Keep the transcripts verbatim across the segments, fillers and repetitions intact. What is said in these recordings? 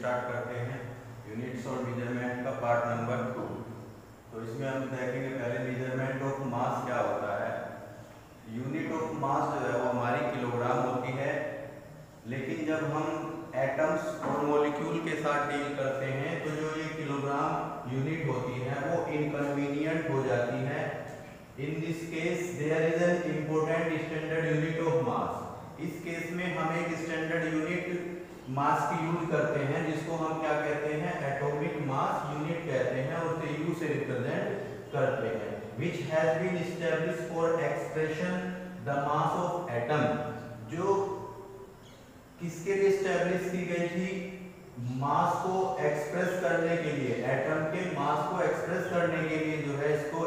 Start करते हैं units और मेजरमेंट का पार्ट नंबर टू। तो इसमें हम देखेंगे पहले मेजरमेंट ऑफ मास क्या होता है। यूनिट ऑफ मास जो है वो हमारी किलोग्राम होती है, लेकिन जब हम एटम्स और मॉलिक्यूल के साथ डील करते हैं तो जो ये किलोग्राम यूनिट होती है वो इनकन्वीनियंट हो जाती है। In this case there is an important standard unit of mass. इस केस में हम एक स्टैंडर्ड यूनिट मास की यूज करते हैं जिसको हम क्या कहते हैं, एटॉमिक मास यूनिट कहते हैं, और उसे यू से रिप्रेजेंट करते हैं, which has been established for expression the mass of atom। जो किसके लिए स्टैब्लिश की गई थी, मास को एक्सप्रेस करने के लिए, एटम के मास को एक्सप्रेस करने के लिए जो है इसको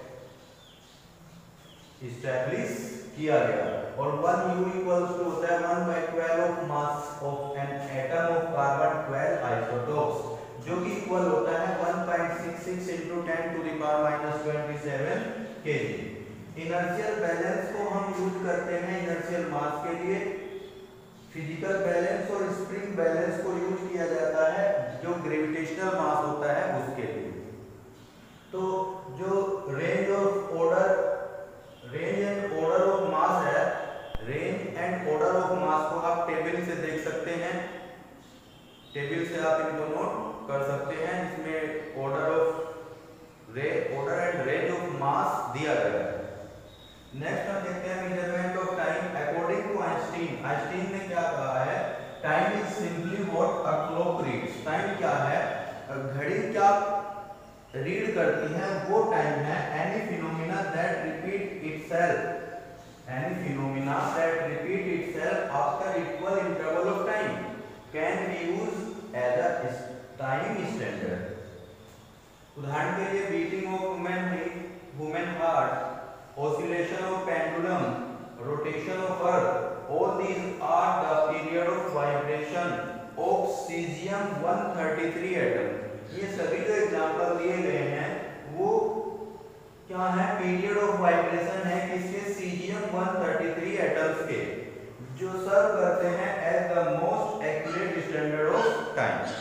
स्टैब्लिश किया गया। और वन यू इक्वल्स टू होता है one by twelve of mass of an atom of carbon twelve isotopes, जो कि इक्वल होता है one point six six into ten to the power minus twenty seven KG. Inertial balance को हम use करते हैं इनर्शियल मास के लिए। फिजिकल बैलेंस और स्प्रिंग बैलेंस को यूज किया जाता है जो ग्रेविटेशनल मास होता है उसके लिए। तो जो range of order range and order of mass है, range and order of mass को आप टेबल से देख सकते हैं, टेबल से आप इनको नोट कर सकते हैं, इसमें ऑर्डर ऑफ रे order and range of mass दिया गया है। नेक्स्ट हम देखते हैं measurement of time according to Einstein. Einstein ने क्या कहा है, time is simply what a clock reads. Time क्या है, घड़ी क्या रीड करती है वो टाइम है। Any phenomena that repeat itself any phenomena that repeat itself after equal interval of time can be used as a time standard. उदाहरण के लिए beating of human human heart, oscillation of pendulum, rotation of earth, all these are the period of vibration of cesium one thirty-three atom। ये सभी जो example दिए गए हैं वो क्या है, पीरियड ऑफ वाइब्रेशन है किसके, सीजियम one thirty-three एटम्स के, जो सर्व करते हैं as the most accurate standard of time.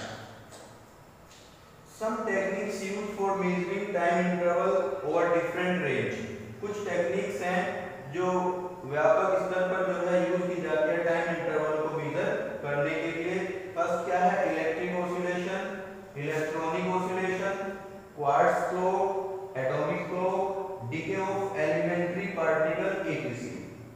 Some techniques used for measuring time interval over different range। कुछ टेक्निक्स हैं जो व्यापक स्तर पर जो है यूज की जाती है टाइम इंटरवल को मेजर करने के लिए। फर्स्ट क्या है, electric oscillation, electronic oscillation, quartz clock, atomic clock, decay of elementary particle etc.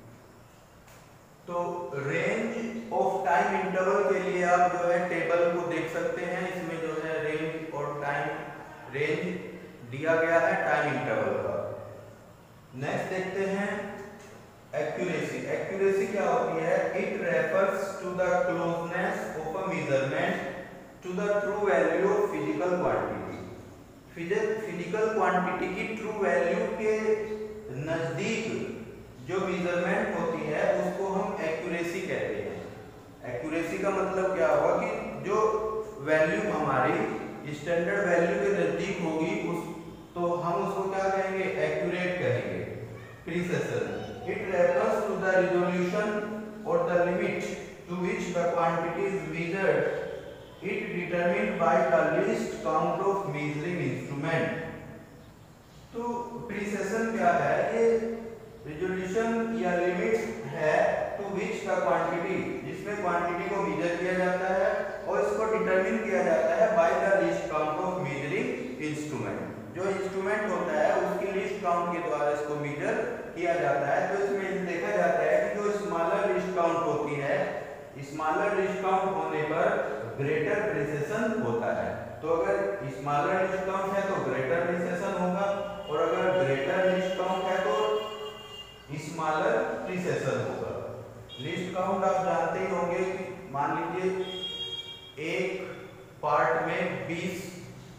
तो रेंज ऑफ टाइम इंटरवल के लिए आप जो है टेबल को देख सकते हैं, इसमें जो है रेंज और टाइम रेंज दिया गया है टाइम इंटरवल का। नेक्स्ट देखते हैं एक्यूरेसी। एक्यूरेसी क्या होती है, it refers to the closeness of a measurement to the true value of physical quantity. Physical quantity की ट्रू वैल्यू के नजदीक जो मेजरमेंट होती है उसको हम एक्यूरेसी कहते हैं। एक्यूरेसी का मतलब क्या होगा कि जो वैल्यू हमारी स्टैंडर्ड वैल्यू के नजदीक होगी उस तो हम उसको क्या कहेंगे, एक्यूरेट कहेंगे। Precision, it refers to the resolution और the limit to which the quantity is measured, it determined by the least count of measuring instrument. तो प्रिसिशन क्या है, ये रिजोल्यूशन या लिमिट है टू व्हिच द क्वांटिटी, जिसमें quantity को measure किया जाता है और इसको डिटरमिन किया जाता है by the least count of measuring instrument. जो इंस्ट्रूमेंट होता है उसकी लिस्ट काउंट के द्वारा इसको मेजर किया जाता है। तो इसमें देखा जाता है कि जो स्मॉलर लिस्ट काउंट होती है, स्मॉलर लिस्ट काउंट होने पर ग्रेटर प्रिसिशन होता है। तो अगर स्मॉलर लिस्ट काउंट है तो ग्रेटर प्रिसिशन होगा, और अगर ग्रेटर लिस्ट काउंट है तो स्मॉलर प्रिसिशन होगा। लिस्ट काउंट आप जानते ही होंगे कि मान लीजिए एक पार्ट में बीस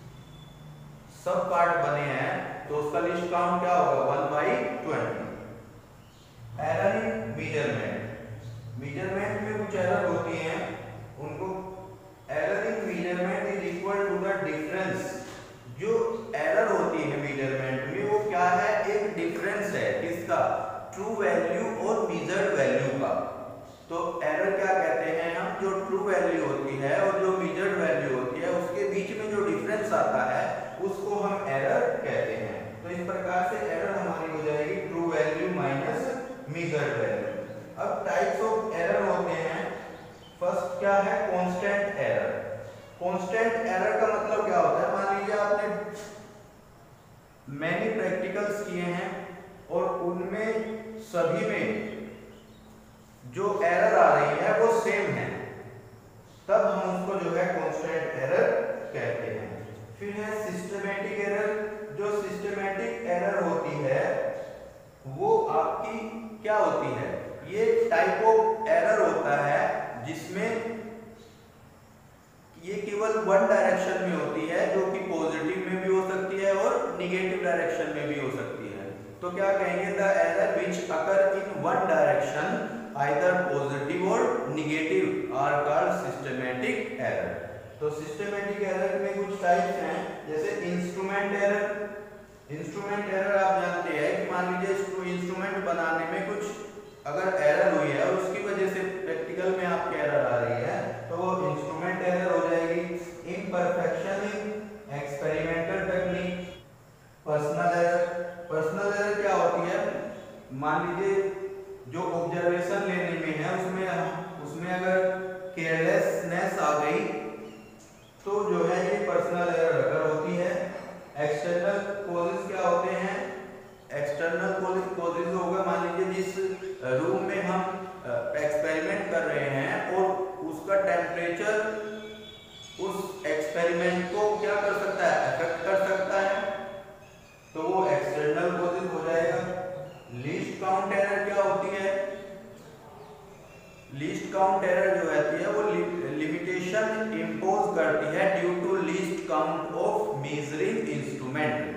सब पार्ट बने हैं तो उसका लिस्ट काउंट क्या होगा, one by twenty. Error in measurement, measurement में कुछ एरर होती हैं, उनको error in measurement is equal to the difference. जो एरर होती है मेजरमेंट में वो क्या है, एक डिफरेंस है किसका, ट्रू वैल्यू और मेजर्ड वैल्यू का। तो एरर क्या कहते हैं हम, जो ट्रू वैल्यू होती है और जो मेजर्ड वैल्यू प्रकार से एरर हमारी हो जाएगी true value minus measured value. अब टाइप्स ऑफ एरर होते हैं। फर्स्ट क्या है? Constant error. कांस्टेंट एरर का मतलब क्या होता है? मान लीजिए आपने मैनी प्रैक्टिकल्स किए हैं और उनमें सभी में जो एरर आ रही है वो सेम है, तब हम उसको जो है कांस्टेंट एरर कहते हैं। फिर है सिस्टमैटिक एरर। जो सिस्टमैटिक एरर होती है वो आपकी क्या होती है? ये टाइप ऑफ एरर होता है जिसमें ये केवल वन डायरेक्शन में होती है, जो कि पॉजिटिव में भी हो सकती है और निगेटिव डायरेक्शन में भी हो सकती है। तो क्या कहेंगे? The error which occur in one direction either positive और negative are called systematic error. तो सिस्टमैटिक एरर में कुछ टाइप्स हैं, जैसे इंस्ट्रूमेंट एरर। इंस्ट्रूमेंट एरर आप जानते हैं कि मान लीजिए इंस्ट्रूमेंट बनाने में कुछ अगर एरर हुई है और उसकी वजह से प्रैक्टिकल में आपकी एरर आ रही है तो वो इंस्ट्रूमेंट एरर हो जाएगी। Imperfection in experimental technique. Personal error. Personal error क्या होती है? मान लीजिए जो ऑब्जर्वेशन लेने में है उसमें उसमें अगर केयरलेसनेस आ गई तो जो है ये पर्सनल एरर अगर होती है। एक्सटर्नल कॉजेज क्या होते हैं? एक्सटर्नल कॉजेज होगा, मान लीजिए जिस रूम में हम एक्सपेरिमेंट कर रहे हैं और उसका टेम्परेचर उस एक्सपेरिमेंट को क्या कर सकता है? अफेक्ट कर सकता है, तो वो एक्सटर्नल कॉजेज हो जाएगा। लीस्ट काउंट एरर क्या होती है? लीस्ट काउंट एरर जो रहती है वो लिमिटेशन इंपोज करती है due to least count of measuring instrument.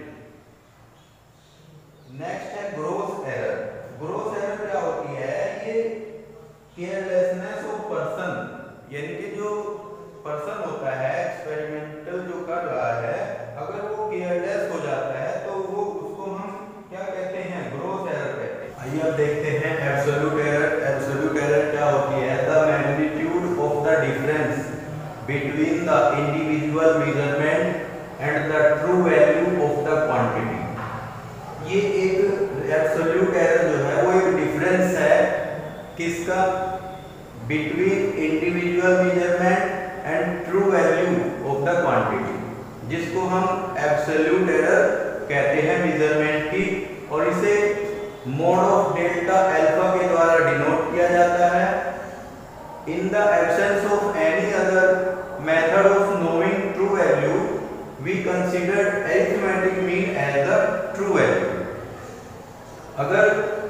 Next है ग्रोस एरर। ग्रोस एरर क्या होती है? ये केयरलेसनेस ऑफ पर्सन, यानी कि जो पर्सन होता है एक्सपेरिमेंटल जो कर रहा है, अगर वो केयरलेस हो जाता है तो वो उसको हम क्या कहते हैं? ग्रोस एरर कहते हैं। आइए अब देखते हैं एब्सोल्यूट एरर। एब्सोल्यूट एरर क्या होती है? The magnitude of the difference between the individual measurement and the true value of the quantity. ये एक एब्सोल्यूट एरर जो है वो एक डिफरेंस है किसका? Between individual measurement and true value of the quantity, जिसको हम एब्सोल्यूट एरर कहते हैं मेजरमेंट की, और इसे मोड ऑफ डेल्टा अल्फा के द्वारा डिनोट किया जाता है। In the absence of any other method of knowing true value we consider arithmetic mean as the true value. अगर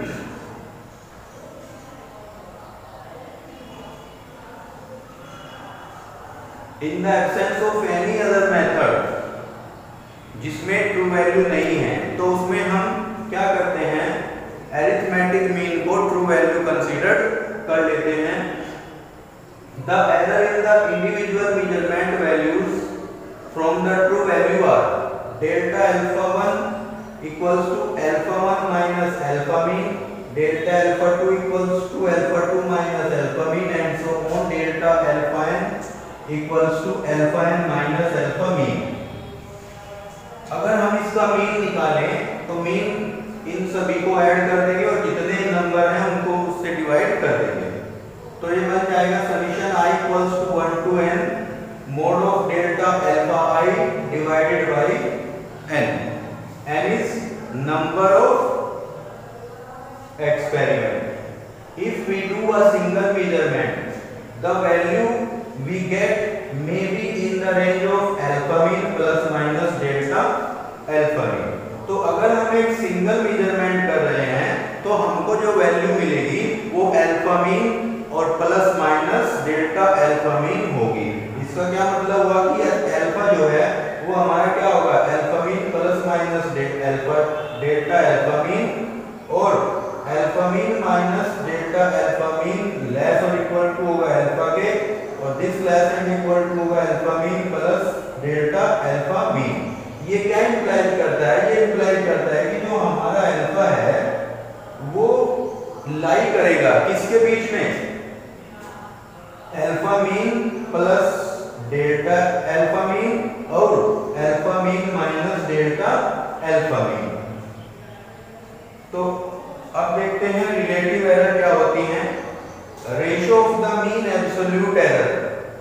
in the absence of any other method, जिसमें true value नहीं है, तो उसमें हम क्या करते हैं? अरिथमेटिक मीन को ट्रू वैल्यू कंसीडर कर लेते हैं। The error in the individual measurement values from the true value are delta alpha one equals to alpha one minus alpha mean, delta alpha two equals to alpha two minus alpha mean and so on, delta alpha n equals to alpha n minus alpha mean. अगर हम इसका mean निकालें तो mean in सभी को add कर देंगे और जितने नंबर हैं उनको उससे डिवाइड कर देंगे, तो ये बन जाएगा summation i equals to one to n mod of delta alpha i divided by n। n is number of experiment। If we do a single measurement, the value we get may be in the range of alpha mean plus minus delta alpha mean। तो अगर हम एक single measurement कर रहे हैं तो हमको जो वैल्यू मिलेगी वो अल्फा मीन और plus minus delta alpha mean होगी। इसका क्या मतलब हुआ कि अल्फा जो है वो हमारा क्या होगा? Alpha mean plus minus alpha delta alpha mean, और alpha mean minus delta alpha mean less और इक्वल टू होगा अल्फा के, और this less and equal to होगा alpha mean plus delta alpha mean. ये क्या इंप्लाई करता है? ये इंप्लाई करता है कि जो हमारा अल्फा है वो लाई करेगा किसके बीच में? Alpha mean plus delta alpha mean और alpha mean minus delta alpha mean. तो अब देखते हैं रिलेटिव एरर क्या होती है। Ratio of the mean absolute error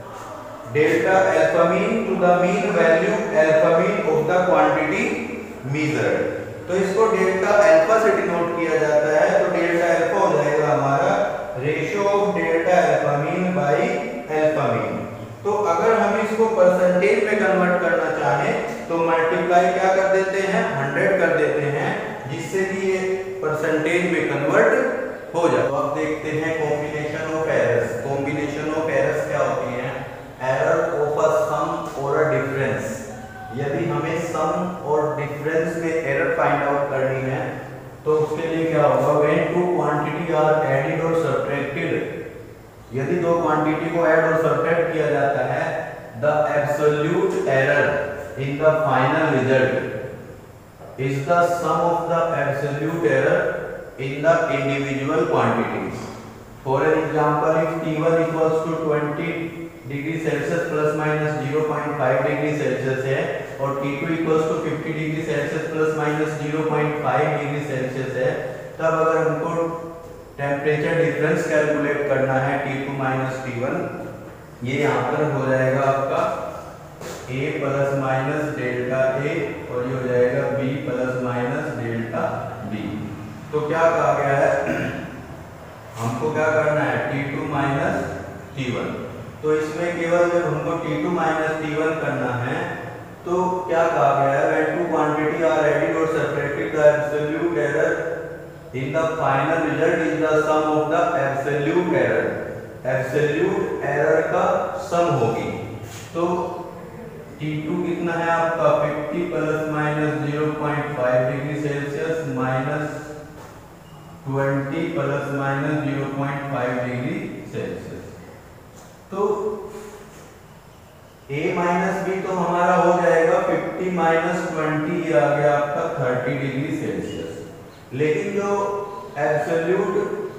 delta alpha mean to the mean value alpha mean of the quantity measured. तो इसको डेल्टा अल्फा से डिनोट किया जाता है। तो डेल्टा अल्फा हो जाएगा हमारा ratio of delta alpha mean by alpha mean. तो अगर हम इसको परसेंटेज में कन्वर्ट करना चाहें तो मल्टीप्लाई क्या कर देते हैं, हंड्रेड कर देते हैं, जिससे कि ये परसेंटेज में कन्वर्ट हो जाए। तो अब देखते हैं combination of errors. Combination of errors क्या होती हैं? एरर ऑफ अ सम और अ डिफरेंस। यदि हमें सम और डिफरेंस में एरर फाइंड आउट करनी है तो उसके लिए क्या होगा, when two quantity are added और सब्ट्रैक्टेड, यदि दो क्वांटिटी को ऐड और सब्ट्रैक्ट किया जाता है, the absolute error in the final result is the sum of the absolute error in the individual quantities. For an example, if T one equals to twenty degree Celsius plus minus zero point five degree Celsius है और T two equals to fifty degree Celsius plus minus zero point five degree Celsius है, तब अगर हमको temperature difference calculate करना है T two minus T one, ये यहाँ पर हो जाएगा आपका a plus minus delta a और ये हो जाएगा b plus minus delta b। तो क्या कहा गया है, हमको क्या करना है, T two minus T one. तो इसमें केवल जब हमको T two minus T one करना है तो क्या कहा गया है, when two quantity are added और subtracted the absolute error in the final result is the sum of the absolute error. Absolute error का सम होगी। तो टी टू कितना है आपका, fifty plus minus zero point five degree Celsius minus twenty plus minus zero point five degree Celsius. तो a minus b तो हमारा हो जाएगा फिफ्टी माइनस ट्वेंटी, ये आ गया आपका थर्टी डिग्री सेल्सियस। लेकिन जो एब्सोल्यूट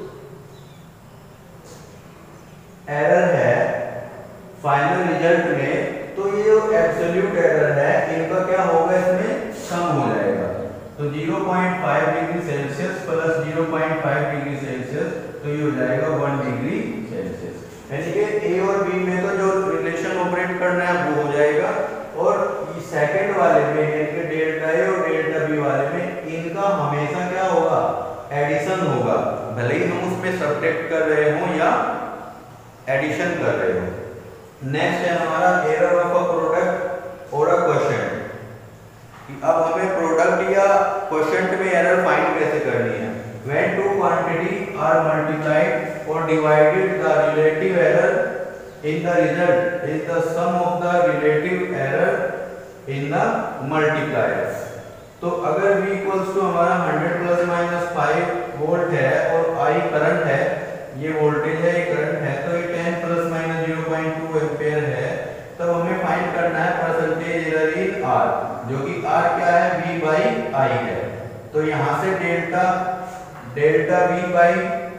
एरर है फाइनल रिजल्ट में, तो ये जो एब्सोल्यूट एरर है इनका क्या होगा, इसमें सम हो जाएगा। तो zero point five degree Celsius plus zero point five degree Celsius, तो ये हो जाएगा वन डिग्री सेल्सियस। यानी कि ए और बी में तो जो रिलेशन ऑपरेट करना है वो हो जाएगा, और सेकंड वाले में यानी कि डेल्टा ए और डेल्टा बी वाले में इनका हमेशा क्या होगा, एडिशन होगा, भले ही हम उसमें सब्ट्रैक्ट कर रहे हो या एडिशन कर रहे हो। नेक्स्ट है हमारा एरर ऑफ अ प्रोडक्ट और अ क्वोशिएंट। अब हमें प्रोडक्ट या क्वोशिएंट में एरर फाइंड कैसे करनी है। When two quantity are multiplied or divided, the relative error in the result is the sum of the relative error in the multipliers। तो अगर V equals to हमारा hundred plus minus five volt है और I current है, ये voltage है, ये current है, तो ये ten plus minus zero point two ampere है, तब हमें फाइंड करना है परसेंटेज एरर इन R, जो कि R क्या है, V बाई I है। तो यहाँ से delta delta V by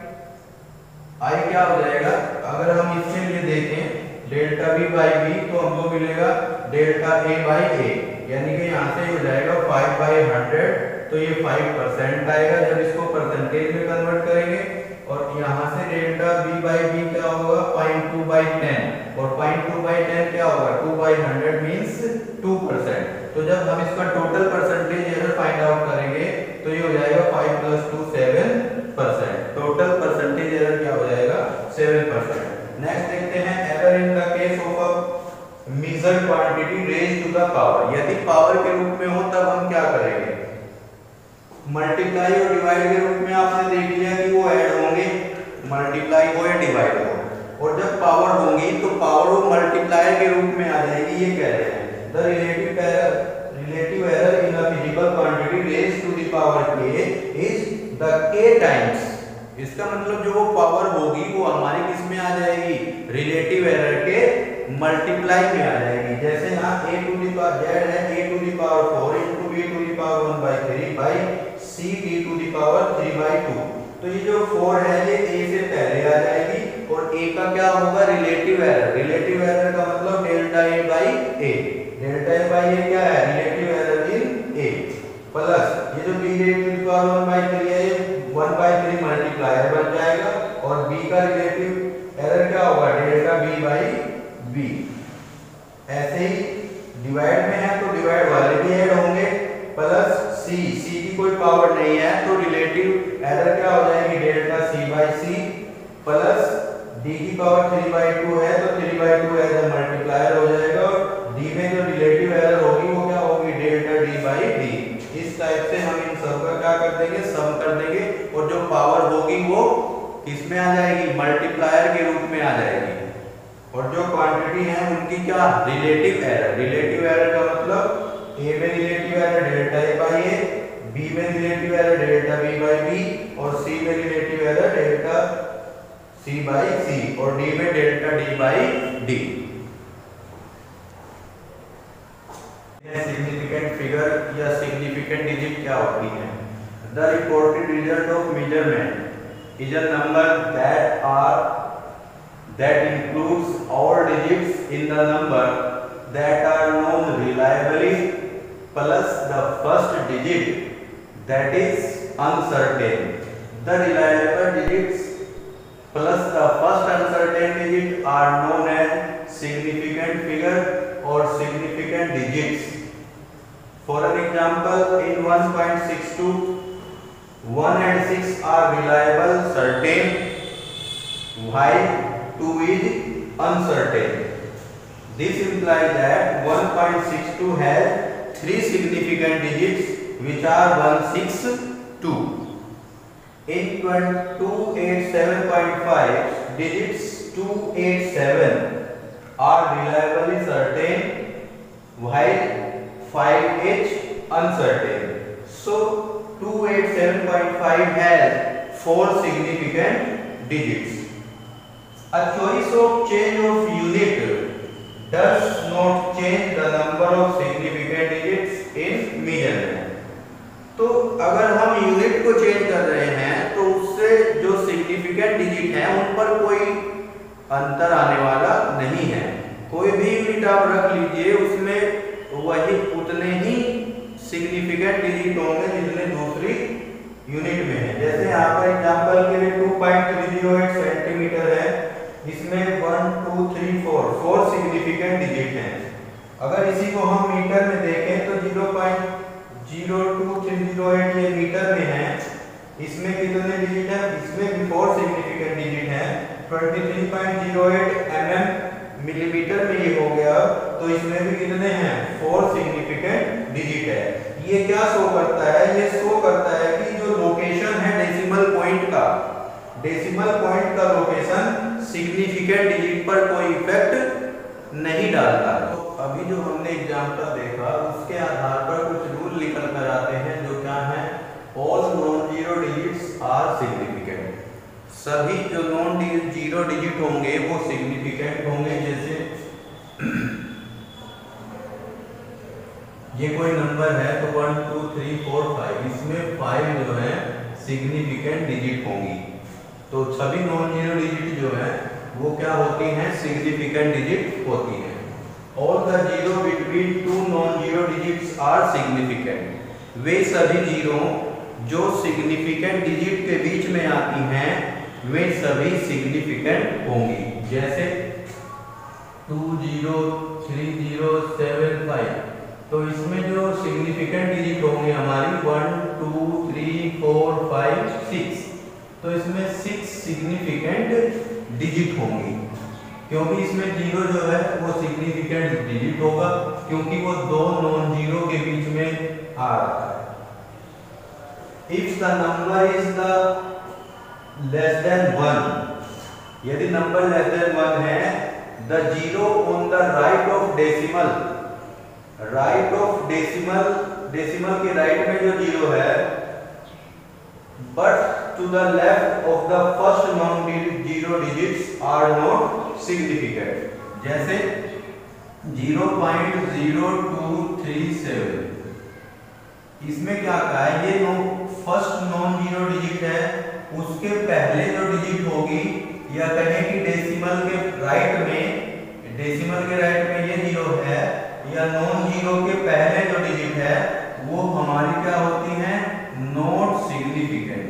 I क्या हो जाएगा, अगर हम इसके लिए देखें डेल्टा V बाई V तो हमको मिलेगा डेल्टा A बाई A, यानी कि यहाँ से हो जाएगा फाइव बाई हंड्रेड, तो ये फाइव परसेंट आएगा जब इसको परसेंटेज में कन्वर्ट करेंगे। और यहाँ से डेल्टा V बाई V क्या होगा, पॉइंट टू बाई टेन, और पॉइंट टू बाई टेन क्या होगा, two by hundred means two percent. तो जब हम इसका total percentage error find out करेंगे तो ये हो जाएगा five plus two seven percent. Total percentage error क्या हो जाएगा, सेवन परसेंट। नेक्स्ट देखते हैं error in the case of a measured quantity raised to the power. यदि पावर के रूप में हो तब हम क्या करेंगे, मल्टीप्लाई और डिवाइड के रूप में आपने देख लिया कि वो ऐड होंगे, मल्टीप्लाई हो या डिवाइड हो, और जब पावर होंगी तो पावर वो मल्टीप्लायर के रूप में आ जाएगी। ये कह रहे हैं the relative error relative error in a physical quantity raised to the power k is the k times. इसका मतलब जो वो पावर होगी वो हमारी किस में आ जाएगी, रिलेटिव एरर के मल्टीप्लाई में आ जाएगी। जैसे यहाँ a to the power z है, a to the power four into b to the power one by three by c b to the power three by two. तो ये जो फोर है ये a से पहले आ जाएगी, और a का क्या होगा, रिलेटिव एरर। रिलेटिव एरर का मतलब delta a by a। Delta a by a क्या है, relative error in a। Plus ये जो b रेडियस का वन बाई थ्री है ये वन बाई थ्री मल्टीप्लायर बन जाएगा और b का रिलेटिव एरर क्या होगा डेल्टा b बाई b। ऐसे ही डिवाइड में है तो डिवाइड वाले भी ऐड होंगे प्लस c c की कोई पावर नहीं है तो रिलेटिव एरर क्या हो जाएगी delta c by c plus d की पावर थ्री बाई टू है तो three by two as a multiplier हो जाएगा और d में जो रिलेटिव एरर होगी वो क्या होगी डेल्टा d बाई d। इस टाइप से हम इन सब का क्या कर देंगे सम कर देंगे और जो पावर होगी वो किस में आ जाएगी मल्टीप्लायर के रूप में आ जाएगी और जो क्वांटिटी है उनकी क्या रिलेटिव एरर। रिलेटिव एरर का मतलब a में relative error delta a by a, b में relative error delta b by b और c में relative error delta c by c और d में delta d by d। Significant figure या significant digit क्या होती है? The reported result of measurement is a number that are that includes all digits in the number that are known reliably plus the first digit that is uncertain. The reliable digits plus the first uncertain digit are known as significant figure or significant digits. For an example, in one point six two, one and six are reliable, certain, while two is uncertain. This implies that one point six two has three significant digits which are one six two. In two eighty-seven point five, digits two eighty-seven are reliably certain while five H uncertain. So two eighty-seven point five has four significant digits. A choice of change of unit does not change the number of significant digits in measurement. तो अगर हम unit को change कर रहे हैं तो उससे जो सिग्निफिकेंट डिजिट हैं उन पर कोई अंतर आने वाला नहीं है। कोई भी यूनिट आप रख लीजिए उसमें वही उतने ही सिग्निफिकेंट डिजिट होंगे जितने दूसरी यूनिट में है। जैसे यहाँ पर एग्जांपल के लिए two point three zero eight centimetre है, इसमें one two three four four significant digit हैं। अगर इसी को हम मीटर में देखें तो zero point zero two three zero eight ये मीटर में है, इसमें कितने डिजिट हैं? इसमें भी फोर सिग्निफिकेंट डिजिट हैं। Twenty three point zero eight mm millimetre में ये हो गया तो इसमें भी कितने हैं? फोर सिग्निफिकेंट डिजिट है। ये क्या शो करता है? ये शो करता है कि जो लोकेशन है डेसिमल पॉइंट का, डेसिमल पॉइंट का लोकेशन सिग्निफिकेंट डिजिट पर कोई इफेक्ट नहीं डालता। तो अभी जो हमने एग्जांपल देखा उसके आधार पर कुछ रूल निकल कर आते हैं जो क्या है? All non zero digits are significant. सभी जो नॉन जीरो डिजिट होंगे वो सिग्निफिकेंट होंगे। जैसे ये कोई नंबर है तो one two three four five, इसमें फाइव जो है सिग्निफिकेंट डिजिट होंगी। तो सभी नॉन जीरो डिजिट जो है वो क्या होती हैं? सिग्निफिकेंट डिजिट होती हैं। All the zero between two non zero digits are significant. वे सभी जीरो जो सिग्निफिकेंट डिजिट के बीच में आती हैं वे सभी सिग्निफिकेंट होंगी। जैसे two zero three zero seven five, तो इसमें जो सिग्निफिकेंट डिजिट होंगे हमारी one two three four five six, तो इसमें सिक्स सिग्निफिकेंट डिजिट होंगी क्योंकि इसमें जीरो जो है वो सिग्निफिकेंट डिजिट होगा क्योंकि वो दो नॉन जीरो के बीच में आ रहा है। If the number is the less than one, यदि नंबर लेस देन वन है, the zero on the right of decimal, right of decimal, decimal के राइट में जो जीरो है, but to the left of the first non zero digits are not significant. जैसे zero point zero two three seven, इसमें क्या कहा है? ये नो फर्स्ट नॉन जीरो डिजिट है, उसके पहले जो डिजिट होगी या कहें कि डेसिमल के राइट में, डेसिमल के राइट में ये जीरो है या नॉन जीरो के पहले जो डिजिट है वो हमारी क्या होती हैं, नॉट सिग्निफिकेंट।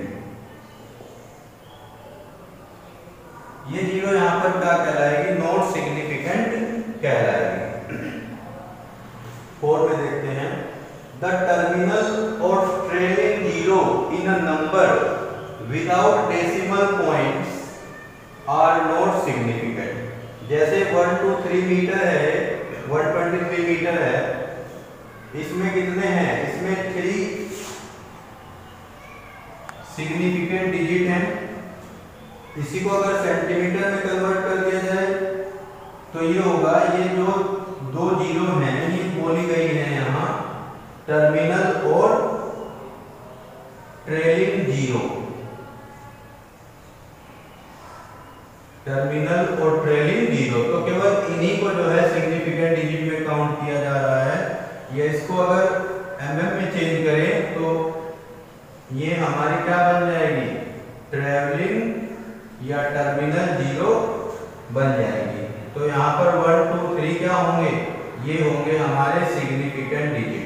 ये जीरो यहाँ पर क्या कहलाएगी, नॉट सिग्निफिकेंट कहलाएगी। फोर में देखते हैं, द टर्मिनल और trailing zero in a number without decimal points are not significant. जैसे वन टू थ्री मीटर है, वन ट्वेंटी थ्री मीटर है, इसमें कितने हैं, इसमें थ्री सिग्निफिकेंट डिजिट हैं। इसी को अगर सेंटीमीटर में कन्वर्ट कर दिया जाए तो ये होगा, ये जो दो जीरो हैं ये बोली गई है यहाँ, टर्मिनल और ट्रेलिंग जीरो, टर्मिनल और ट्रेलिंग जीरो। तो केवल इन्हीं को जो है सिग्निफिकेंट डिजिट में काउंट किया जा रहा है। या इसको अगर एमएम में चेंज करें तो ये हमारी क्या बन जाएगी, ट्रेवलिंग या टर्मिनल जीरो बन जाएगी। तो यहाँ पर वन टू थ्री क्या होंगे, ये होंगे हमारे सिग्निफिकेंट डिजिट।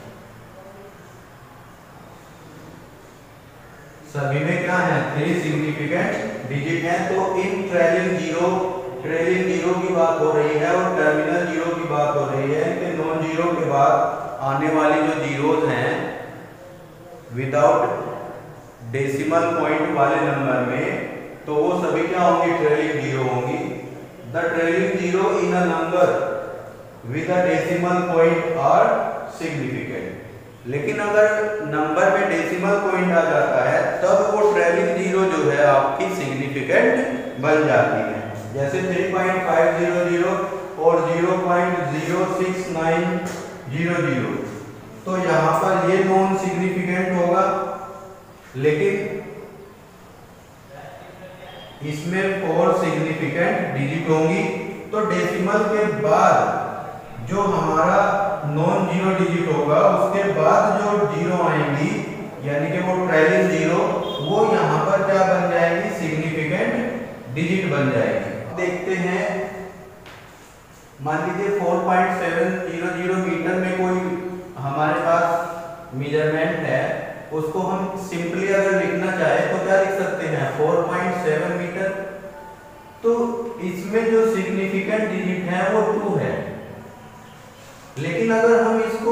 सभी में क्या है, थ्री सिग्निफिकेंट डिजिट है। तो इन ट्रेलिंग जीरो, ट्रेलिंग जीरो की बात हो रही है और टर्मिनल जीरो की बात हो रही है कि नॉन जीरो के बाद आने वाली जो जीरोज हैं विदाउट डेसिमल पॉइंट वाले नंबर में, तो वो सभी क्या होंगी, ट्रेलिंग जीरो होंगी। The trailing zero in a number with a decimal point are significant. लेकिन अगर नंबर में डेसिमल पॉइंट आ जाता है तब वो ट्रेलिंग जीरो जो है आपकी सिग्निफिकेंट बन जाती है। जैसे three point five zero zero और zero point zero six nine zero zero, तो यहाँ पर ये नॉन सिग्निफिकेंट होगा, लेकिन इसमें फोर सिग्निफिकेंट डिजिट होंगी। तो डेसिमल के बाद जो हमारा नॉन जीरो डिजिट होगा उसके बाद जो जीरो आएंगी यानी कि वो ट्रेलिंग जीरो, वो यहाँ पर क्या बन जाएगी, सिग्निफिकेंट डिजिट बन जाएगी। देखते हैं, मान लीजिए four point seven zero zero metre में कोई हमारे पास मेजरमेंट है, उसको हम सिंपली अगर लिखना चाहे तो क्या लिख सकते हैं, फोर पॉइंट सेवन मीटर। तो इसमें जो सिग्निफिकेंट डिजिट है वो टू है, लेकिन अगर हम इसको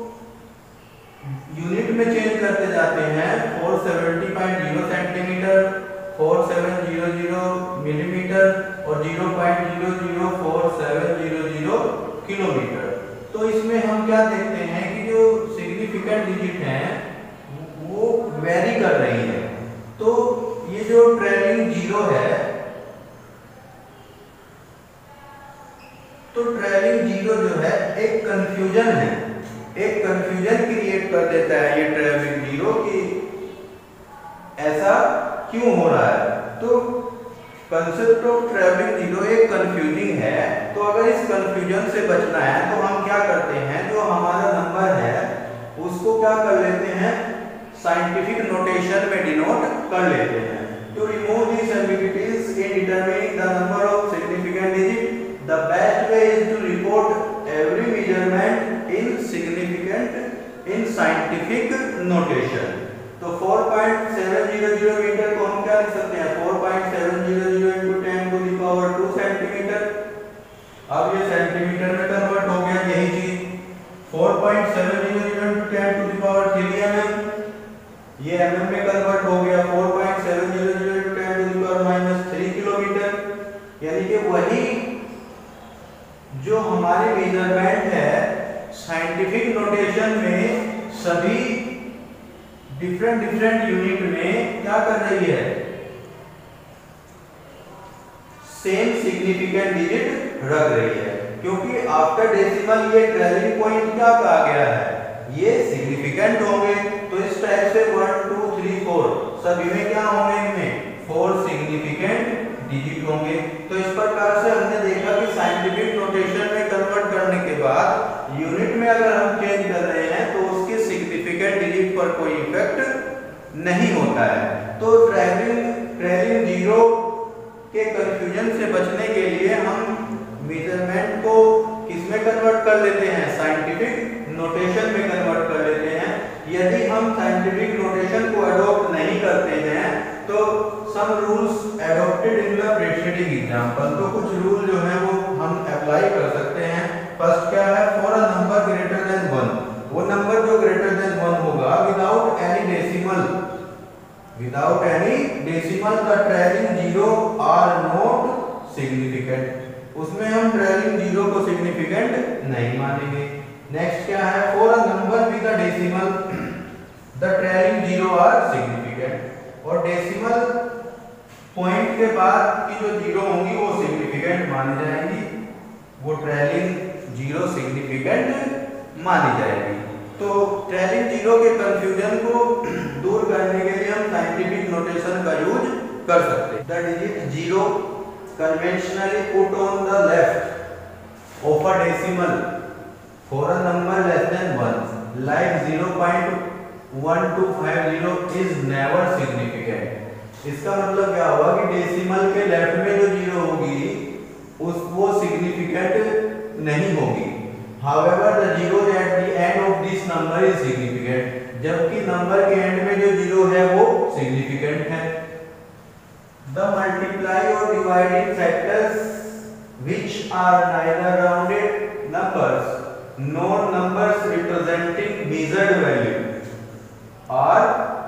यूनिट में चेंज करते जाते हैं, four seventy point zero centimetre, four seven zero zero millimetre और zero point zero zero four seven zero zero kilometre, तो इसमें हम क्या देखते हैं कि जो सिग्निफिकेंट डिजिट हैं वो वेरी कर रही है। तो ये जो ट्रेलिंग जीरो है, तो ट्रेलिंग जीरो जो है एक कंफ्यूजन है, एक कंफ्यूजन क्रिएट कर देता है ये ट्रेलिंग जीरो कि ऐसा क्यों हो रहा है। तो कंसेप्ट ऑफ ट्रेवलिंग जीरो एक कंफ्यूजिंग है। तो अगर इस कंफ्यूजन से बचना है तो हम क्या करते हैं, जो हमारा नंबर है उसको क्या कर लेते हैं, साइंटिफिक नोटेशन में डिनोट कर लेते हैं। To remove this ambiguities in determining the number of significant digit, the best way is to report every measurement in significant in scientific notation. तो four point seven zero zero metre को हम क्या लिख सकते हैं, four point seven zero zero into ten to the power two centimetre. अब ये centimetre में कन्वर्ट हो गया, यही चीज four point seven zero zero into ten to the power three mm, ये एमएम में कन्वर्ट हो गया, four point seven zero zero into ten to the power minus three kilometre. यानी कि वही जो हमारे मेजरमेंट है साइंटिफिक नोटेशन में सभी डिफरेंट डिफरेंट यूनिट में क्या कर रही है, सेम सिग्निफिकेंट डिजिट रख रही है, क्योंकि आफ्टर डेसिमल ये ट्रेलिंग पॉइंट क्या कहा गया है, ये सिग्निफिकेंट होंगे। तो इस टाइप से वन टू थ्री फोर सभी में क्या होंगे, इनमें फोर सिग्निफिकेंट डिजिट होंगे। तो इस प्रकार से हमने देखा कि साइंटिफिक नोटेशन में कन्वर्ट करने के बाद यूनिट में अगर हम चेंज कर रहे हैं तो उसके सिग्निफिकेंट डिजिट पर कोई इफेक्ट नहीं होता है। तो ट्रेलिंग ट्रेलिंग जीरो के कंफ्यूजन से बचने के लिए हम मेजरमेंट को किसमें कन्वर्ट कर लेते हैं, साइंटिफिक नोटेशन में कन्वर्ट कर लेते हैं। साइंटिफिक नोटेशन को अडॉप्ट नहीं करते हैं तो some rules adopted in the preceding example, तो कुछ रूल जो है वो हम अप्लाई कर सकते हैं। फर्स्ट क्या है, for a number greater than one, वो नंबर जो ग्रेटर देन वन होगा without any decimal, without any decimal the trailing zero are not significant, उसमें हम ट्रेलिंग जीरो को सिग्निफिकेंट नहीं मानेंगे। नेक्स्ट क्या है, for a number with a decimal the trailing zero are significant, और डेसिमल पॉइंट के बाद की जो जीरो होंगी वो सिग्निफिकेंट मानी जाएंगी, वो ट्रेलिंग जीरो सिग्निफिकेंट मानी जाएगी। तो ट्रेलिंग जीरो के कंफ्यूजन को दूर करने के लिए हम साइंटिफिक नोटेशन का यूज कर सकते हैं। The digit zero conventionally put on the left of a decimal for a number less than one like zero point one two five zero is never significant. इसका मतलब क्या हुआ कि डेसिमल के लेफ्ट में जो जीरो होगी उस वो सिग्निफिकेंट नहीं होगी। However, the zero at the end of this number is significant, जबकि नंबर के एंड में जो जीरो है वो सिग्निफिकेंट है। The multiply or dividing factors which are neither rounded numbers nor numbers representing measured value are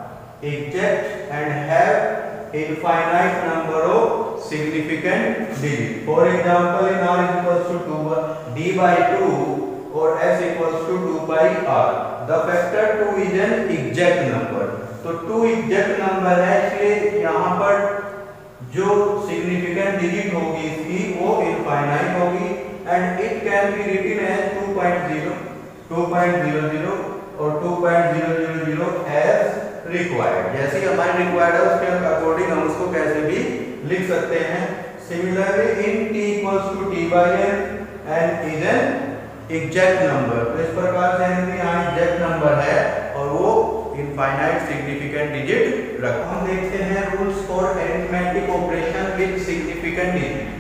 exact and have infinite number of significant digits. For example, in r is equals to two, d by two or s equals to two by r. The factor two is an exact number. तो two exact number है, इसलिए यहाँ पर जो significant digit होगी इसकी वो infinite होगी and it can be written as two point zero, two point zero zero और two point zero zero zero as required. जैसे हमारे required है उसके अकॉर्डिंग हम उसको कैसे भी लिख सकते हैं। Similarly, in t equals to t by n and is an exact number, तो इस प्रकार से हम यहाँ exact number है और वो infinite significant digit रखा। हम देखते हैं rules for arithmetic operation with significant digit।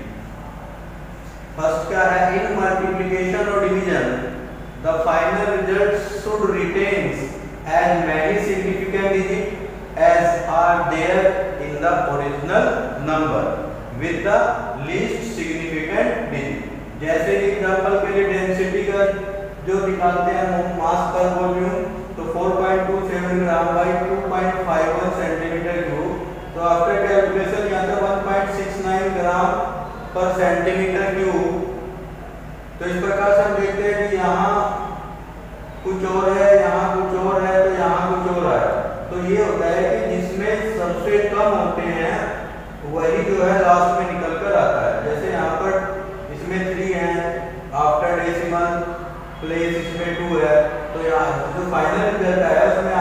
First क्या है, in multiplication or division the final result should retains as many significant digits as are there in the original number with the least significant digit। जैसे example के लिए density का जो दिखाते हैं मास पर वॉल्यूम, तो four point two seven gram by two point five one centimetre cube, तो आफ्टर कैलकुलेशन यहाँ पे one point six nine ग्राम पर सेंटीमीटर क्यूब। तो इस प्रकार से हम देखते हैं कि यहाँ कुछ और है, यहाँ कुछ और है, तो यहाँ कुछ और है। तो ये होता है कि जिसमें सबसे कम होते हैं वही जो है लास्ट में निकल कर आता है। जैसे यहाँ पर इसमें थ्री है, आफ्टर डेसिमल प्लेस इसमें टू है, तो यहाँ जो फाइनल रिजल्ट आया उसमें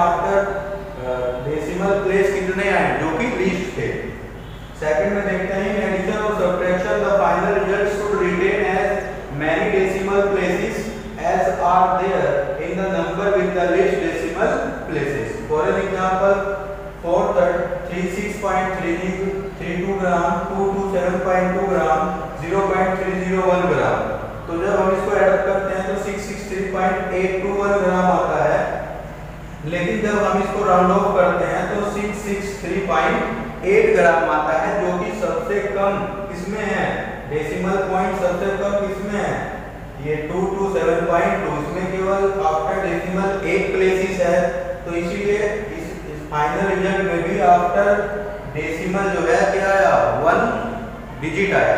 आफ्टर डेसिमल प्लेस कितने आए जो कि लीस्ट थे। सेकंड में देखते हैं इन एडिशन और subtraction the final result should retain as many decimal places as are there in the number with the least decimal places. For an example, four thirty-six point three two gram, two twenty-seven point two gram, zero point three zero one gram. तो जब हम इसको add करते हैं तो six sixty-three point eight two one ग्राम आता है, लेकिन जब हम इसको राउंड ऑफ करते हैं तो six sixty-three point eight ग्राम आता है, जो कि सबसे कम किसमें है, डेसिमल पॉइंट सबसे कम किसमें है, ये two twenty-seven point two, इसमें केवल आफ्टर डेसिमल एक प्लेसेस है। तो इसीलिए इस, इस फाइनल रिजल्ट में भी आफ्टर डेसिमल जो है क्या आया, वन डिजिट आया।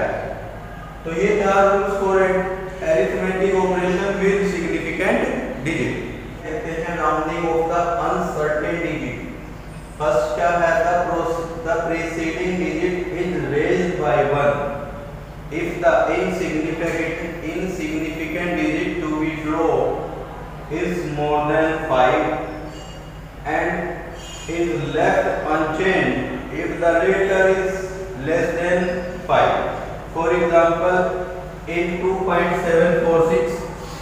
तो ये चार rules for arithmetic operation with significant digit. देखते हैं rounding off the uncertain digit. First क्या है, the preceding digit is raised by one if the insignificant insignificant digit to be drawn is more than five and is left unchanged if the latter is less than five. For example, in two point seven four six,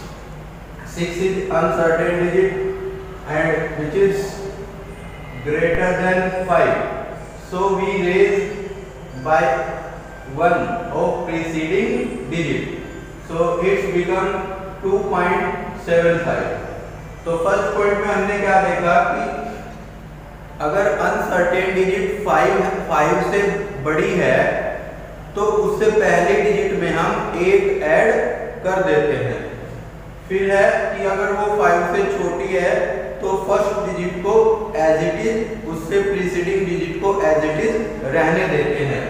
six is uncertain digit and which is greater than five, so we raise by one of preceding digit, so it's become two point seven five. तो first point में हमने क्या देखा कि अगर uncertain digit five five से बड़ी है तो उससे पहले डिजिट में हम एक ऐड कर देते हैं। फिर है कि अगर वो फाइव से छोटी है तो फर्स्ट डिजिट को एज इट इज, उससे प्रीसीडिंग डिजिट को एज इट इज रहने देते हैं।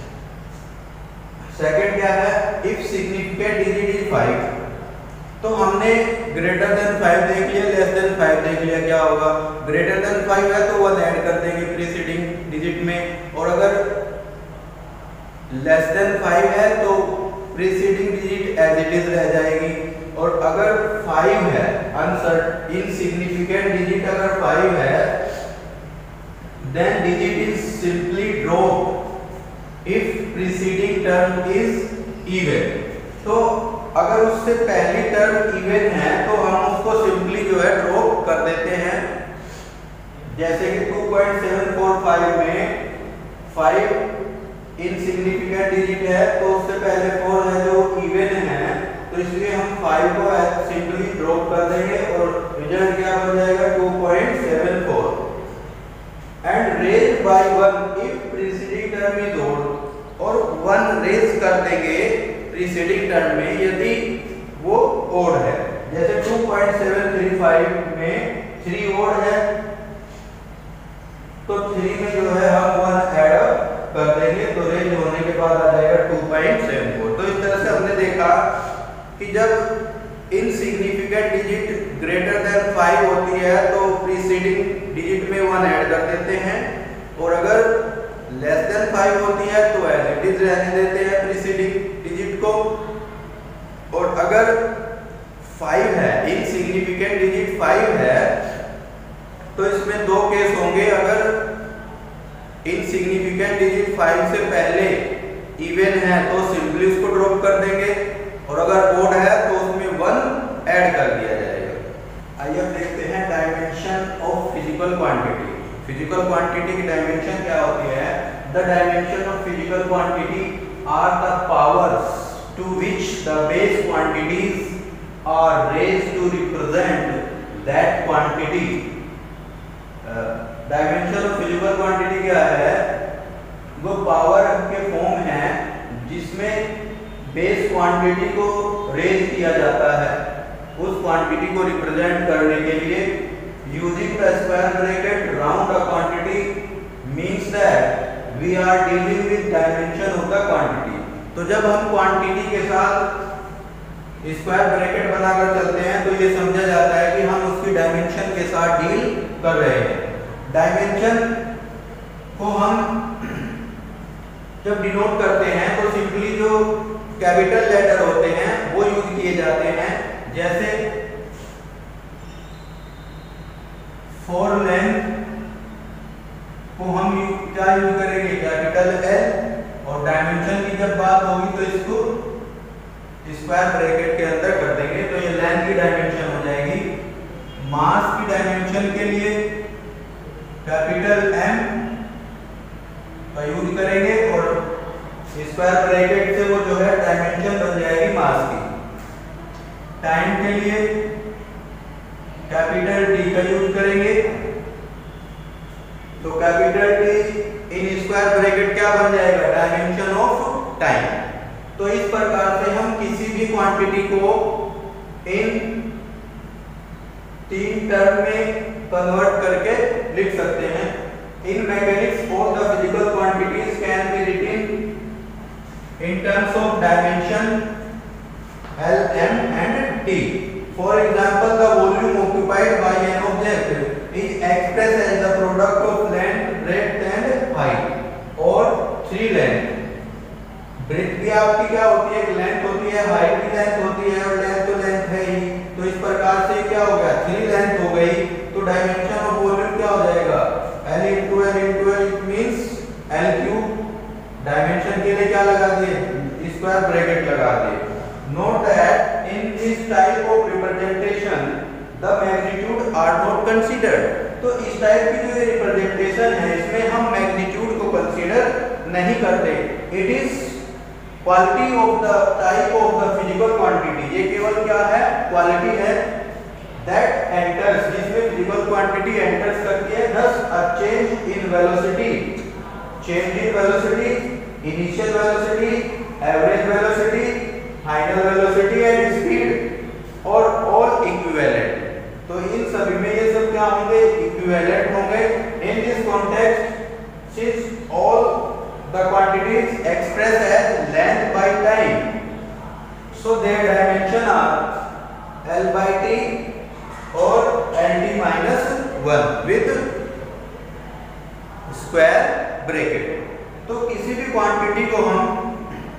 सेकंड क्या है, if significant digit is five, तो हमने ग्रेटर देन फाइव देख लिया, लेस देन फाइव देख लिया, क्या होगा, ग्रेटर देन फाइव है तो वन ऐड कर देंगे प्रीसीडिंग डिजिट में, और अगर लेस देन फाइव है तो preceding digit as it is रह जाएगी। और अगर फाइव है, अनसर्ट इनसिग्निफिकेंट डिजिट अगर फाइव है, then digit is simply drop if preceding term is even. तो अगर उससे पहली टर्म इवन है तो हम उसको सिंपली जो है ड्रॉप कर देते हैं। जैसे कि two point seven four five में फाइव इनसिग्निफिकेंट डिजिट है तो उससे पहले फोर है जो इवन है, तो इसलिए हम फाइव को सिंपली ड्रॉप कर देंगे और रिजल्ट क्या बन जाएगा, two point seven four. And raise by one if preceding term is odd, और वन रेज कर देंगे प्रीसीडिंग टर्म में यदि वो ओड है। जैसे two point seven three five में थ्री ओड है तो थ्री में जो है हम वन ऐड कर देंगे, तो रेंज होने के बाद आ जाएगा टू पॉइंट सेवन फोर। तो इस तरह से हमने देखा कि जब insignificant digit greater than five होती है तो प्रीसीडिंग डिजिट में वन ऐड कर देते हैं, और अगर लेस देन फाइव होती है तो एज इट इज रहने देते हैं प्रीसीडिंग डिजिट को। और अगर फाइव है, इनसिग्निफिकेंट डिजिट फाइव है, तो इसमें दो केस होंगे। अगर इनसिग्निफिकेंट डिजिट फाइव से पहले इवन है तो सिंपली उसको ड्रॉप कर देंगे, और अगर ओड है तो उसमें वन ऐड कर दिया जाएगा। आइए अब देखते हैं dimension of physical quantity. Physical quantity की डायमेंशन क्या होती है? The dimension of physical quantity are the powers to which the base quantities are raised to represent that quantity. Dimension of physical quantity क्या है? वो पावर के form है जिसमें बेस क्वांटिटी को रेज किया जाता है। उस क्वांटिटी को रिप्रेजेंट करने के लिए using the square bracket round a quantity means that we are dealing with dimension of the quantity. तो जब हम क्वांटिटी के साथ स्क्वायर ब्रैकेट बनाकर चलते हैं तो ये समझा जाता है कि हम उसकी डायमेंशन के साथ डील कर रहे हैं। डायमेंशन को हम जब डिनोट करते हैं तो सिंपली जो कैपिटल लेटर होते हैं वो यूज किए जाते हैं। जैसे फॉर लेंथ को हम क्या यूज करेंगे, कैपिटल एल, और डायमेंशन की जब बात होगी तो इसको स्क्वायर ब्रैकेट के अंदर कर देंगे, तो ये लेंथ की डायमेंशन हो जाएगी। मास की डायमेंशन के लिए कैपिटल एम का यूज करेंगे और स्क्वायर ब्रैकेट से वो जो है डायमेंशन बन जाएगी मास की। टाइम के लिए कैपिटल टी का यूज करेंगे, तो capital T in square bracket क्या बन जाएगा, डायमेंशन ऑफ टाइम। तो इस प्रकार से हम किसी भी क्वांटिटी को इन तीन टर्म में कन्वर्ट करके लिख सकते हैं। In mechanics of the physical quantities can be written in terms of dimension L, M and T. For example, the volume occupied by an object is expressed as the product of length, breadth and height, और three length. breadth भी आपकी क्या होती है, एक length होती है, height भी length होती है, और length तो length है ही। तो इस प्रकार से क्या हो गया, three length हो गई, तो dimension of volume क्या हो जाएगा, L into L into L, it means L cube। Dimension के लिए क्या लगा दिए, स्क्वायर ब्रैकेट लगा दिए। Note that in this type of representation the magnitude are not considered. तो इस टाइप की जो रिप्रेजेंटेशन है इसमें हम मैग्नीट्यूड को कंसीडर नहीं करते। It is quality of the type of the physical quantity. ये केवल क्या है, क्वालिटी है that enters, जिसमें फिजिकल क्वांटिटी एंटर्स करती है, thus a change in velocity, change in velocity, initial velocity, average velocity, final velocity and speed और all equivalent। तो इन सभी में ये सब क्या होंगे, इक्विवेलेंट होंगे। In this context since all the quantities express as length by time, so their dimension are L by T और L T minus one with square bracket. तो किसी भी क्वांटिटी को हम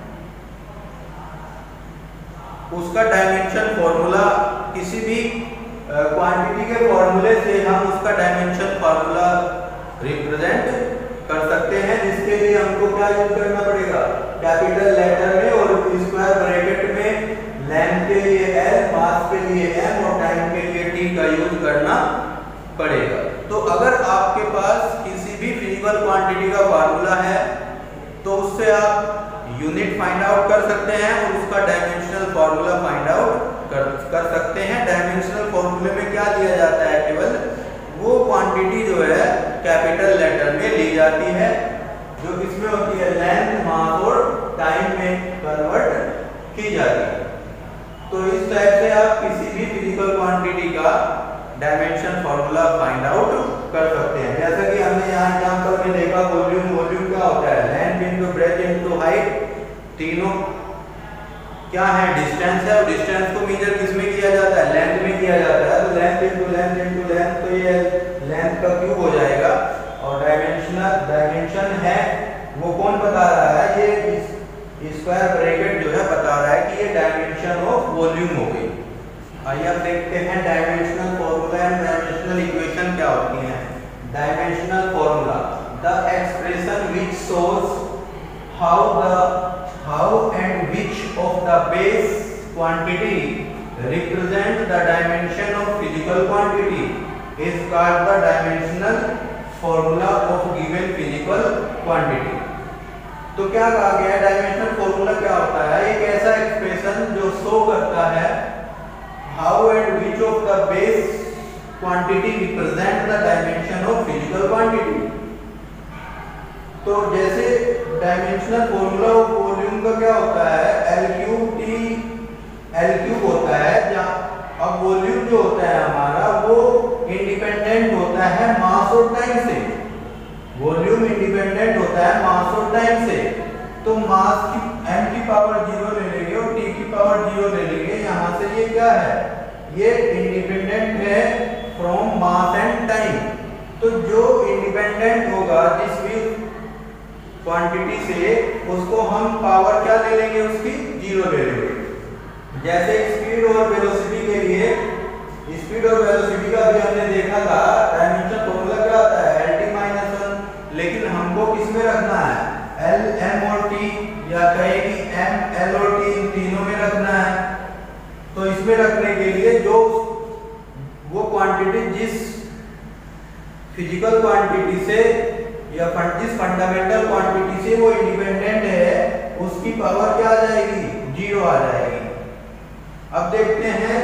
उसका डायमेंशन फॉर्मूला, किसी भी क्वांटिटी uh, के फॉर्मूले से हम उसका डायमेंशन फॉर्मूला रिप्रेजेंट कर सकते हैं, जिसके लिए हमको क्या यूज करना पड़ेगा, कैपिटल लेटर में और स्क्वायर ब्रैकेट में लेंथ के लिए L, मास के लिए M और टाइम के लिए T का यूज करना पड़ेगा। तो अगर आपके पास किसी भी फिजिकल क्वांटिटी का फॉर्मूला है तो उससे आप यूनिट फाइंड आउट कर सकते हैं और उसका डायमेंशनल फॉर्मूला फाइंड आउट कर, कर सकते हैं। डायमेंशनल फॉर्मूले में क्या लिया जाता है, केवल वो क्वांटिटी जो है कैपिटल लेटर में ली जाती है, जो इसमें होती है लेंथ, मास और टाइम में कन्वर्ट की जाती है। तो इस टाइप से आप किसी भी फिजिकल क्वांटिटी का डायमेंशन फॉर्मूला फाइंड आउट कर सकते हैं। जैसा कि हमने यहाँ एग्जांपल में देखा, वॉल्यूम वॉल्यूम क्या होता है, length into breadth into height, तीनों क्या है, डिस्टेंस है, और डिस्टेंस को मेजर किसमें किया जाता है, लेंथ में किया जाता है। तो length into length into length, तो ये लेंथ का क्यूब हो जाएगा। और डायमेंशनल डायमेंशन है वो कौन बता रहा है, ये स्क्वायर ब्रैकेट जो है बता रहा है कि ये डायमेंशन ऑफ वॉल्यूम हो गई। आइए अब देखते हैं dimensional formula and dimensional equation क्या होती हैं। Dimensional formula, the expression which shows how the how and which of the base quantity represent the dimension of physical quantity is called the dimensional formula of given physical quantity। तो क्या कहा गया है, dimensional formula क्या होता है, एक ऐसा एक्सप्रेशन जो शो करता है how and which of the base quantity represent the dimension of physical quantity। तो जैसे डायमेंशनल फॉर्मूला ऑफ वॉल्यूम का क्या होता है, L cube T L cube होता है, जहाँ अब वॉल्यूम जो होता है हमारा वो इंडिपेंडेंट होता है मास और टाइम से। वॉल्यूम इंडिपेंडेंट होता है मास और टाइम से। तो मास की m की पावर जीरो ले लेंगे और t की पावर जीरो ले लेंगे। यहाँ से ये क्या है, ये इंडिपेंडेंट है फ्रॉम मास एंड टाइम। तो जो इंडिपेंडेंट होगा जिस भी क्वांटिटी से, उसको हम पावर क्या ले लेंगे, उसकी जीरो ले लेंगे। जैसे स्पीड और वेलोसिटी के लिए, स्पीड और वेलोसिटी का भी हमने देखा था, डायमेंशन फॉर्मूला क्या होता है, L T माइनस वन, लेकिन हमको किस में रखना है, L, M और T, या कहे कि M, L और T इन तीनों में रखना है। तो इसमें रखने के लिए जो वो क्वांटिटी जिस फिजिकल क्वांटिटी से या जिस फंडामेंटल क्वांटिटी से वो इंडिपेंडेंट है, उसकी पावर क्या आ जाएगी, जीरो आ जाएगी। अब देखते हैं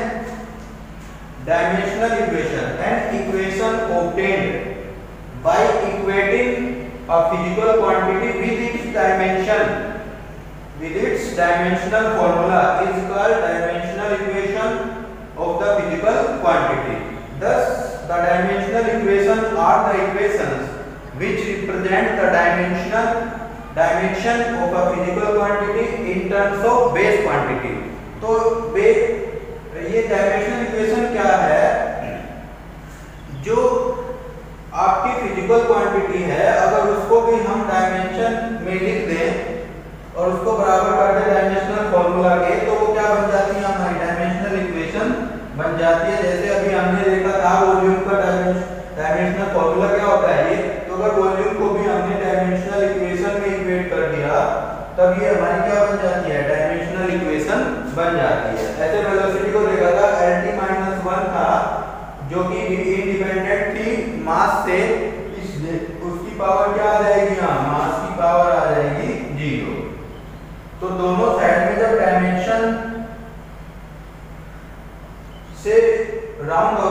dimensional equation, an equation obtained by equating a physical quantity with its dimension with its dimensional formula is called dimensional equation of the physical quantity. Thus, the dimensional equations are the equations which represent the dimensional dimension of a physical quantity in terms of base quantity. तो ये dimensional equation क्या है, जो आपकी physical quantity है, अगर उसको भी हम डायमेंशन में लिख दें और उसको बराबर कर दे डायमेंशनल फॉर्मूला के, तो वो क्या बन जाती है, हमारी डायमेंशनल इक्वेशन बन जाती है। जैसे अभी हमने देखा था वॉल्यूम का डायमेंशनल फॉर्मूला क्या होता है ये, तो अगर वॉल्यूम को भी हमने डायमेंशनल इक्वेशन में इक्वेट कर दिया, तब ये हमारी क्या बन जाती है, डायमेंशनल इक्वेशन बन जाती है। ऐसे वेलोसिटी को देखा था, L T माइनस वन था, जो कि इंडिपेंडेंट थी मास से, इसलिए उसकी पावर क्या आ जाएगी, यहाँ मास की पावर आ जाएगी जीरो। तो दोनों साइड में जब डायमेंशन से राउंड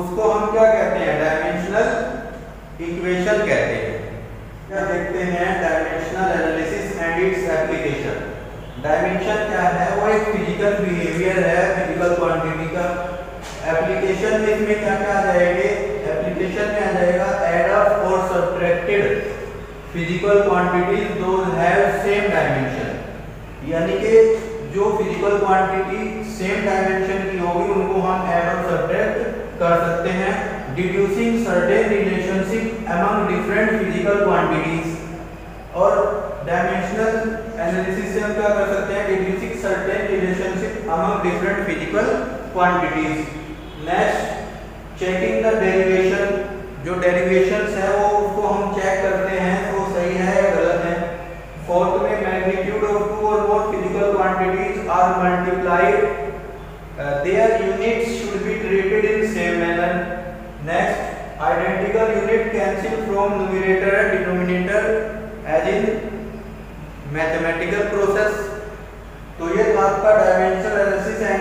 उसको हम क्या कहते हैं, डायमेंशनल इक्वेशन कहते हैं। क्या देखते हैं, dimensional analysis and its application. Dimension क्या है, वो एक फिजिकल बिहेवियर है फिजिकल क्वांटिटी का। एप्लीकेशन में इसमें क्या क्या आ जाएंगे, एप्लीकेशन में आ जाएगा एड अप और subtracted physical quantities those have same dimension, यानी कि जो फिजिकल क्वांटिटी सेम डायमेंशन की होगी उनको हम ऐड और सब्ट्रैक्ट कर सकते हैं। Deducing certain relationship among different physical quantities, और डायमेंशनल एनालिसिस से हम क्या कर सकते हैं, deducing certain relationship among different physical quantities. Next, checking the derivation, जो डेरिवेशंस है वो उसको हम चेक करते हैं वो सही है या गलत है। फोर्थ में, मैग्नीट्यूड ऑफ टू और more physical quantities are multiplied, their units should be treated in same manner. Next, identical unit cancel from numerator and denominator as in mathematical process. तो ये आपका डायमेंशनल एनालिसिस एंड